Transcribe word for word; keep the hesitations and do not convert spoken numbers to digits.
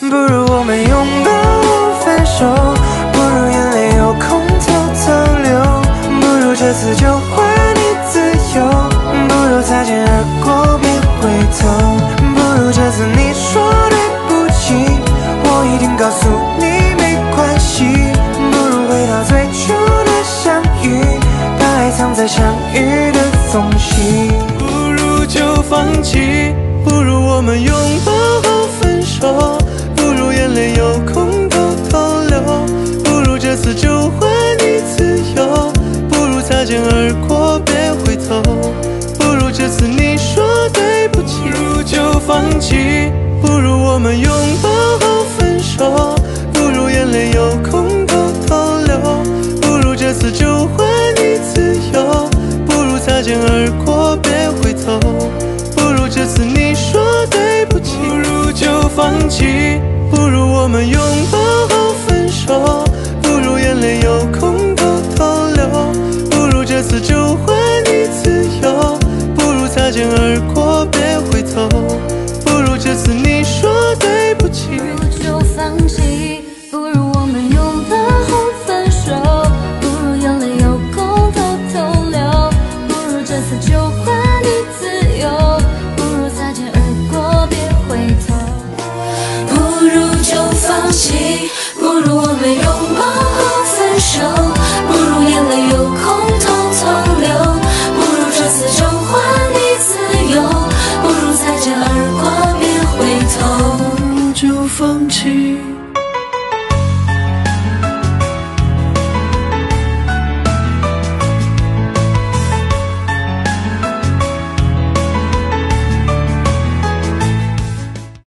不如我们拥抱后分手，不如眼泪有空偷偷流，不如这次就还你自由，不如擦肩而过别回头，不如这次你说对不起，我一定告诉你没关系，不如回到最初的相遇，把爱藏在相遇的缝隙，不如就放弃，不如我们拥抱后分手，不如眼泪有空偷偷流，不如这次就还你自由，不如擦肩而过别回头，不如这次你说对不起，不如就放弃，不如我们拥抱后分手，不如眼泪有空偷偷流，不如这次就还你自由，不如擦肩而过别回头，不如这次你说对不起，不如就放弃，不如我们拥抱后分手，不如眼泪有空偷偷流，不如这次就还你自由，不如擦肩而过别回头，不如这次你说对不起， 不如就放弃，不如我们拥抱后分手，不如眼泪有空偷偷流，不如这次就还你自由，不如擦肩而过别回头，不如就放弃，不如我们拥抱后分手。